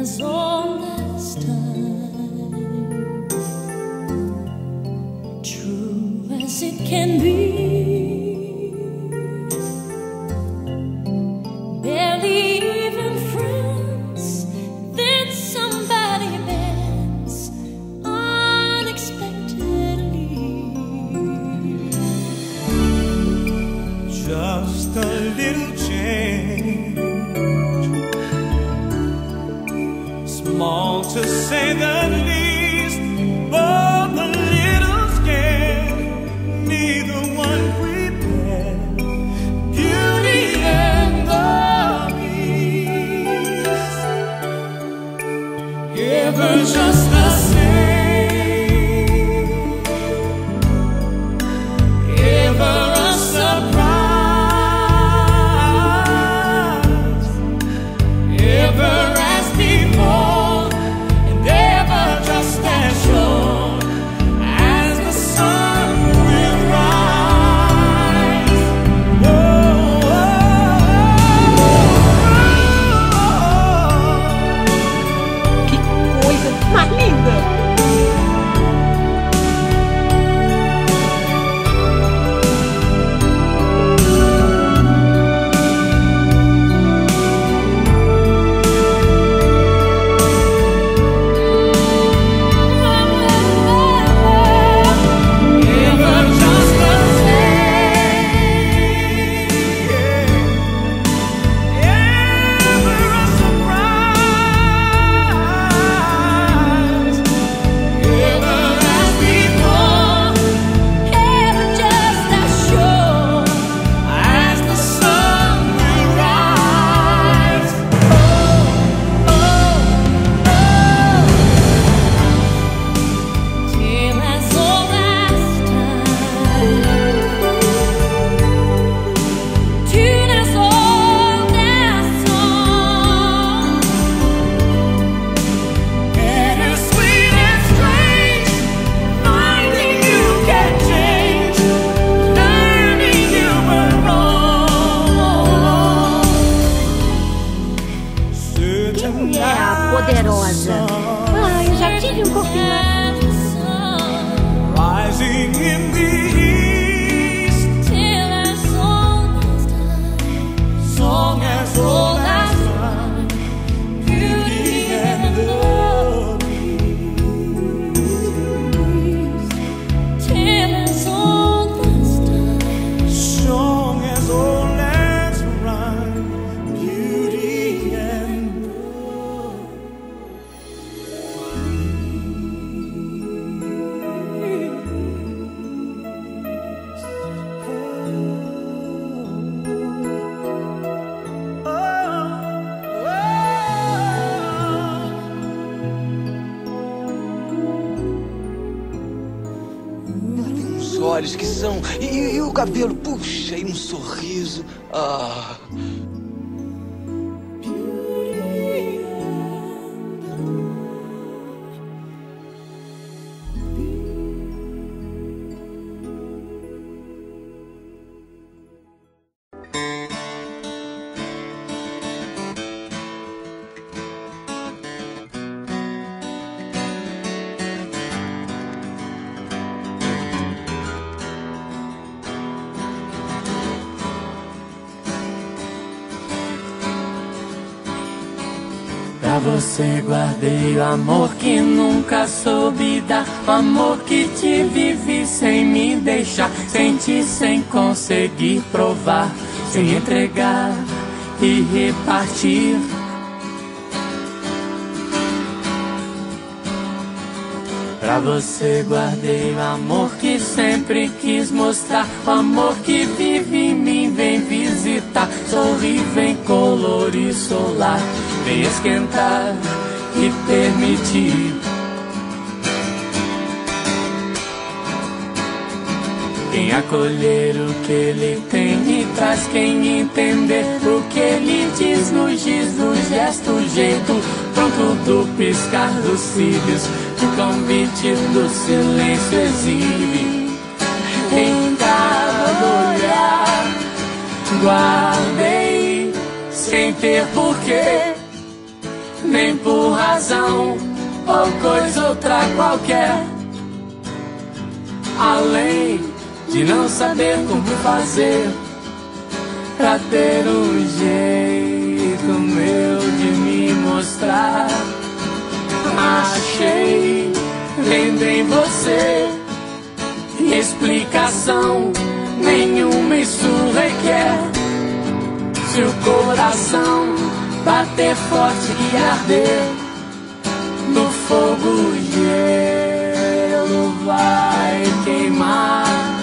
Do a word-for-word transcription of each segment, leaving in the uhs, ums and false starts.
as old as time, true as it can be. Barely even friends, then somebody bends unexpectedly. Just a little change, small to say the least, both a little scared, neither one prepared. Beauty and the Beast, ever just the same, ever a surprise, ever as before, and ever just as sure as the sun will rise. Whoa, Que coisa mais linda! ever just the same, ever a surprise, ever as before, Ever just as sure as the sun will rise. till as old as time, tune as old as song, Bittersweet and strange, finding you can change, learning you were wrong. Certain Quem é a poderosa? Ah, eu já tive um corpinho assim. rising in the east, till as old as time, song as old as time, beauty and the Beast, till as old as time. song as old as rhyme, beauty and the Os olhos que são. E, e o cabelo, puxa, e um sorriso. Ah. Pra você guardei o amor que nunca soube dar, o amor que te vivi sem me deixar, senti sem conseguir provar, sem entregar e repartir. Pra você guardei o amor que sempre quis mostrar, o amor que vive em mim, vem visitar, sorri, vem colorir solar, vem esquentar e permitir. Quem acolher o que ele tem e traz, quem entender o que ele diz, nos diz do gesto, jeito pronto do piscar dos cílios, o convite do silêncio exibe. Em cada olhar guardei, sem ter porquê, nem por por razão ou coisa outra qualquer, além de não saber como fazer pra ter um jeito meu de me mostrar. Achei vendo em você explicação nenhuma, isso requer. Se o coração bater forte e arder no fogo, o gelo vai queimar.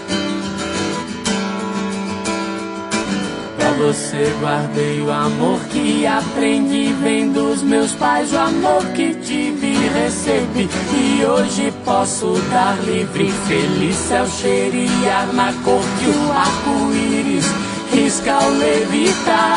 Pra você guardei o amor que aprendi, vem dos meus pais, o amor que tive e recebi, e hoje posso dar livre. Feliz céu, cheirar na cor que o arco-íris risca ao levitar.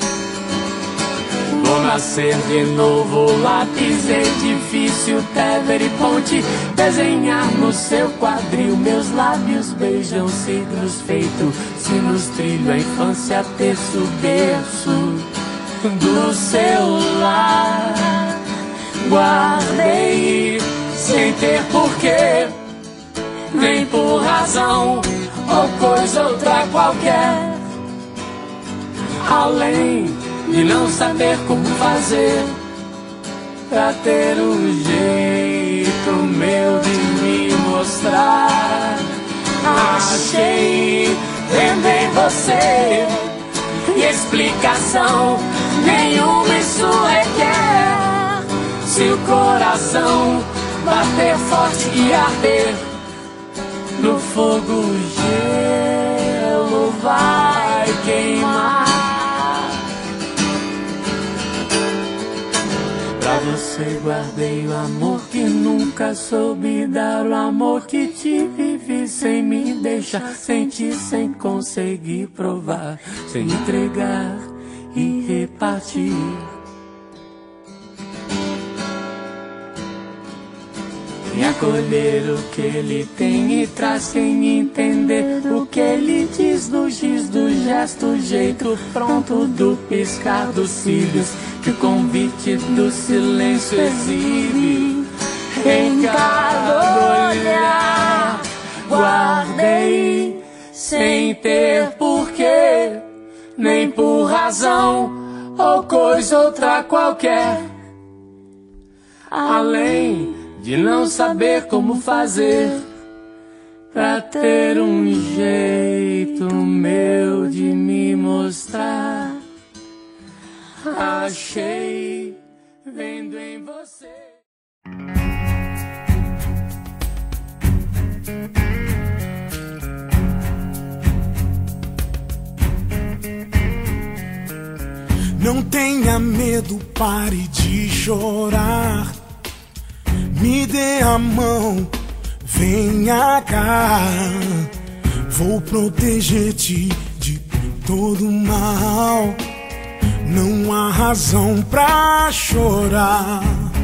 Vou nascer de novo, lápis, edifício, Tever e ponte, desenhar no seu quadril. Meus lábios beijam cidros feitos sinos, trilho a infância, terço, berço do seu lar. Guardei sem ter porquê, nem por razão ou coisa outra qualquer, além de não saber como fazer pra ter um jeito meu de me mostrar. Achei vendo em você explicação nenhuma, isso requer. Se o coração bater forte e arder no fogo, o gelo vai queimar. Pra você guardei o amor que nunca soube dar, o amor que tive, vivi sem me deixar sentir, sem conseguir provar, sem entregar e repartir. E acolher o que ele tem e traz, sem entender o que ele diz no giz do gesto, jeito pronto do piscar dos cílios, que o convite do silêncio exibe em cada olhar. Guardei sem ter porquê, nem por razão ou coisa outra qualquer, além de não saber como fazer pra ter um jeito meu de me mostrar. Achei vendo em você. Não tenha medo, pare de chorar. Me dê a mão, venha cá. Vou proteger-te de todo mal. Não há razão pra chorar.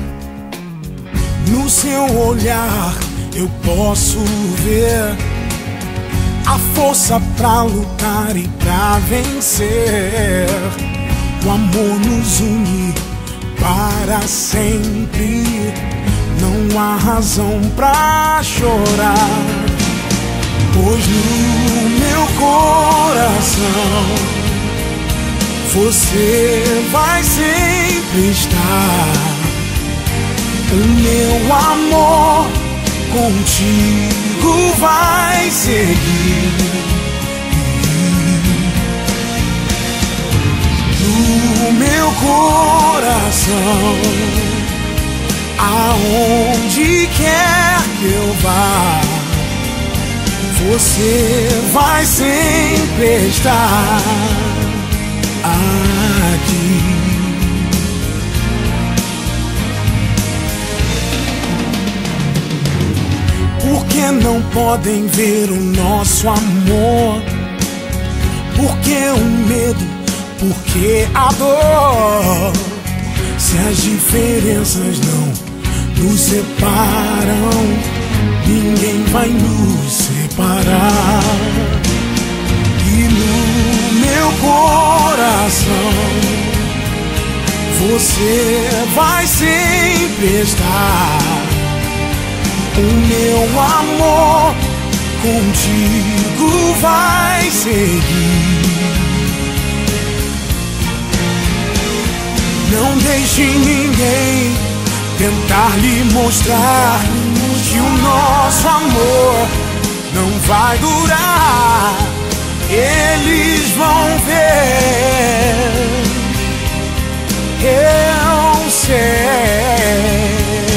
No seu olhar eu posso ver a força pra lutar e pra vencer. O amor nos une para sempre. Não há razão pra chorar, pois no meu coração você vai sempre estar. O meu amor contigo vai seguir. No meu coração, aonde quer que eu vá, você vai sempre estar aqui. Por que não podem ver o nosso amor? Por que o medo? Por que a dor? Se as diferenças não nos separam, ninguém vai nos separar. E no meu coração você vai sempre estar. O meu amor contigo vai seguir. Não deixe ninguém tentar lhe mostrar que o nosso amor não vai durar. Eles vão ver, eu sei.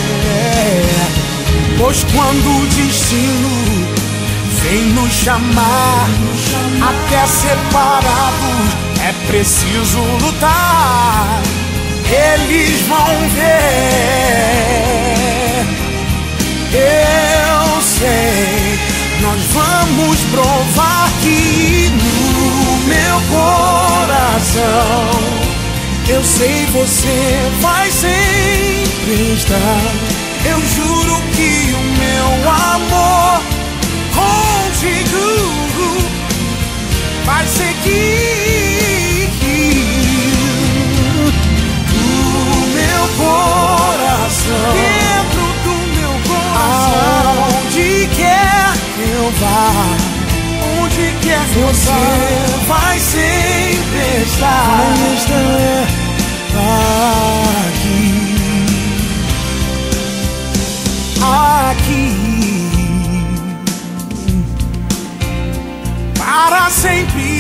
Pois quando o destino vem nos chamar, até separados é preciso lutar. Eles vão ver, eu sei. Nós vamos provar que no meu coração, eu sei você vai sempre estar. Eu juro que o meu amor contigo vai seguir. No meu coração, dentro do meu coração, aonde quer que eu vá, onde quer que você vai sempre estar. Vai estar aqui, aqui, para sempre.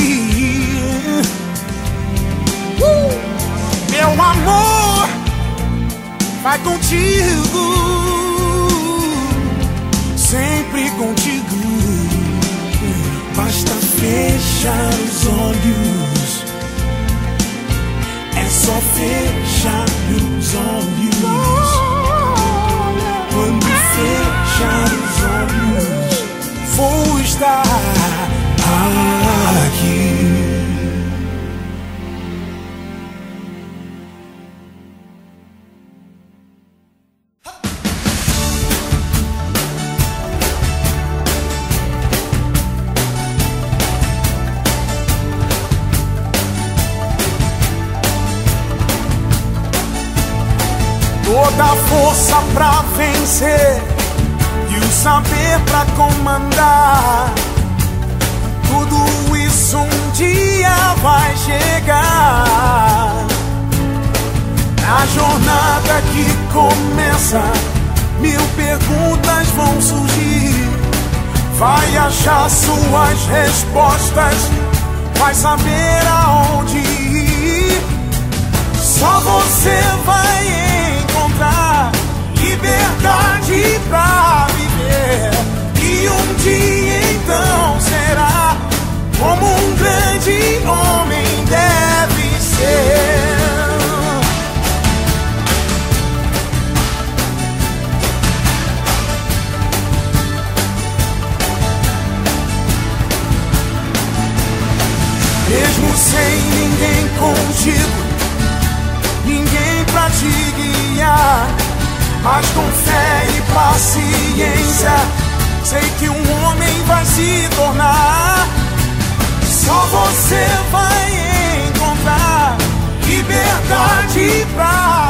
uh! Meu amor vai contigo, sempre contigo. Basta fechar os olhos, é só fechar os olhos. Quando fechar os olhos, vou estar aqui. Toda a força pra vencer e o saber pra comandar, tudo isso um dia vai chegar. Na jornada que começa, mil perguntas vão surgir. Vai achar suas respostas, vai saber aonde ir. Só você vai encontrar liberdade pra viver. E um dia então será como um grande homem deve ser. Mesmo sem ninguém contigo, ninguém pra te guiar, mas com fé e paciência, sei que um homem vai se tornar. Só você vai encontrar liberdade pra